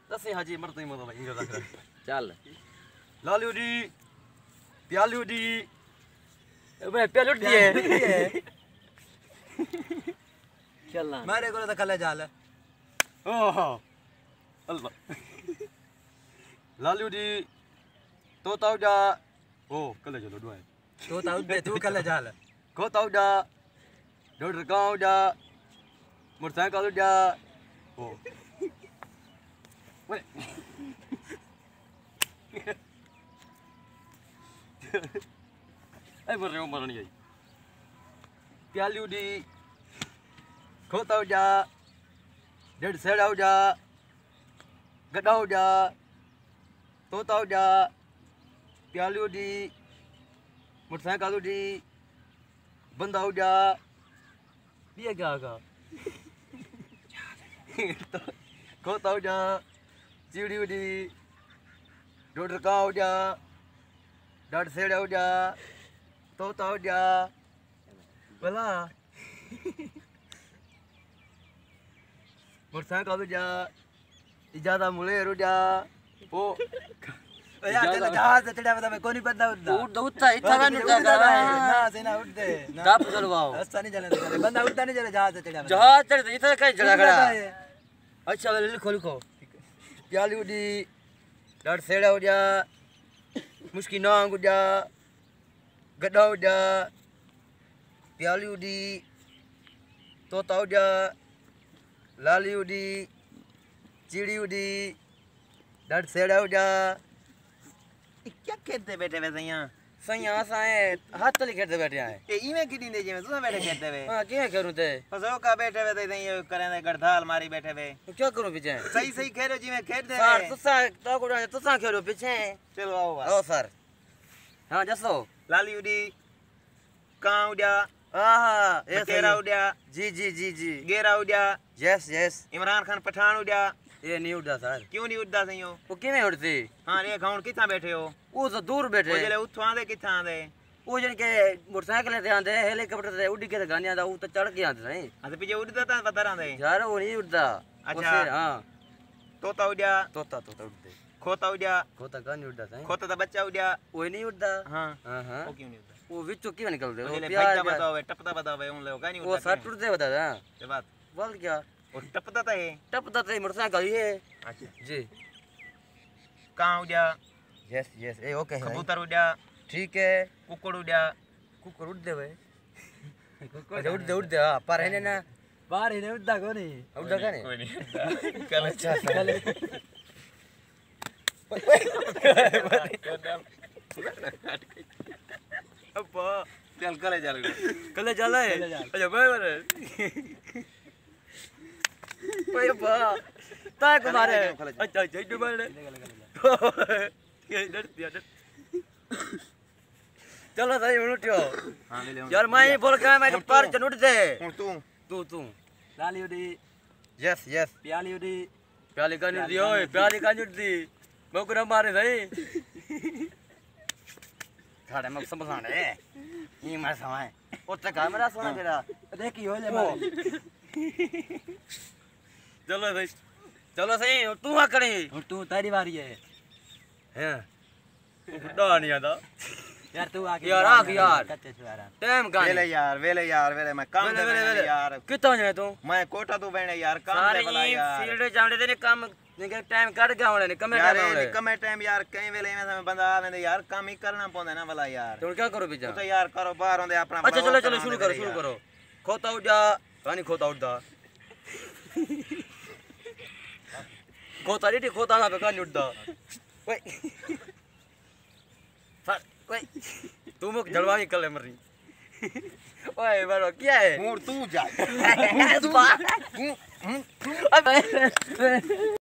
दसे हाजी मरते ही मतलब इंगे रख चल लालियो दी प्यालियो दी बे प्यालियो दी है चलना मेरे को तो कले जाल ओह अल्लाह लालियो दी तो ताऊ जा ओ कले चलो दुआ तो ताऊ दे तू कले जाल को ताऊ जा डॉक्टर गांव जा मोटरसाइकिल जा ओ वे ai mari umar ni ai प्यालियो दी खोताऊ जा डेढ़ सेड़ाऊ जा गडाऊ जा तोताऊ जा प्यालियो दी मोटरसाइकिल दी बंदाऊ जा ये क्या का खोताऊ जा चिड़ियों दी डोडर काऊ जा डेढ़ सेड़ाऊ जा तोताऊ जा भला मोटरसाइकिल जा इजादा मुलेर जा ओ यार चल जहाज चढ़ा बता मैं कोनी बंदा उड़दा उड़ उठता इतना का उड़ता ना से ना उड़दे कब चलवाओ रास्ता नहीं चले बंदा उड़ता नहीं चले जहाज चढ़ा जहाज चढ़ इतना कहीं चढ़ा खड़ा अच्छा वाले लिखो लिखो प्यालियो दी डर सेड़ा हो जा मुश्किल ना हो जा गड्ढा हो जा प्यालियो दी तोता हो जा लालियो दी चिड़ियों दी डर सेड़ा हो जा क्या खेलते बैठे वैसे यहाँ सही आसाए हाथ तले खेलते बैठे हैं ये इवें किडी दे जे में तू बैठे खेलते वे हां क्या करूं ते फसो का बैठे वे ते ये करे ने गड़धाल मारी बैठे वे तो क्या करूं पीछे सही सही खेलो जी में खेल दे सर तुसा को तुसा खेलो पीछे चलो आओ ओ सर हां जसो लाली उड़ी कां उड़ा आहा ए तेरा उड़ा जी जी जी जी गेरा उड़ा यस यस इमरान खान पठान उड़ा ये नहीं उड़ता सर क्यों नहीं उड़दा सही हो वो किवें उड़ती हां ये गाउन किथा बैठे हो वो तो दूर बैठे वो जले उठवा दे किथा दे वो जन के मोटरसाइकिल ते आंदे हेलीकॉप्टर ते उड़ के गाने आंदा वो तो चढ़ के आंदे नहीं हां तो पीछे उड़दा ता बता रहा दे यार वो नहीं उड़ता अच्छा हां तोता उड़ा तोता तोता उड़ते खोता उड़ा खोता का नहीं उड़ता सही खोता ता बच्चा उड़ा वो नहीं उड़ता हां हां हां वो क्यों नहीं उड़दा वो विचो क्यों निकलते वो वो जले प्यार भजदा बताओ टपदा बताओ उन लोग का नहीं वो उड़दा सर टूटते बता हां ये बात बोल क्या वो टपदा ता है टपता ते मोटरसाइकिल ये अच्छा जी कां उड़ा यस यस ए ओके है कबूतर उड़ा ठीक है कुकड़ उड़ा कुकर उड़ दे भाई अच्छा उड़ दे हां पर है ना बाहर ही उड़दा कोनी उड़दा का नहीं कोई नहीं कल अच्छा कल अब चल कले कल चला है अच्छा भाई मारे भाई बा ता को मारे अच्छा अच्छा इधर मारे ये डर दिया डर चलो सही उठो हां ले ले यार मैं बोल के मैं पर चढ़ दे तू तू लाली उड़ी यस यस प्याली उड़ी प्याली का नहीं दी ओए प्याली का नहीं दी बकरा मारे सही खाड़े में संभालने ये मैं समय उतना का मेरा सोना तेरा देखी हो ले मारे चलो सही तू आ करी और तू तारी बारी है हैं डा नहीं आता यार तू आके यार आ यार कच्चे छुआरा टाइम का वेले यार मैं काम दे वेले यार कितना जाए तू मैं कोटा तू बहने यार काम सारे दे वाला यार फील्ड जाने देने काम निके टाइम कट गया होने कमे यार टाइम होने कमे टाइम यार कई वेले में बंदा आवे यार काम ही करना पौंदा ना वाला यार तो क्या करो पीछे तो यार करो बाहर होंदे अपना अच्छा चलो चलो शुरू करो खोता उड़ जा कहानी खोता उड़दा खोता नहीं खोता ना पे कहानी उड़दा ओए सर कोई तू मुक जलवा निकल है मरी ओए बारो क्या है तू जा तू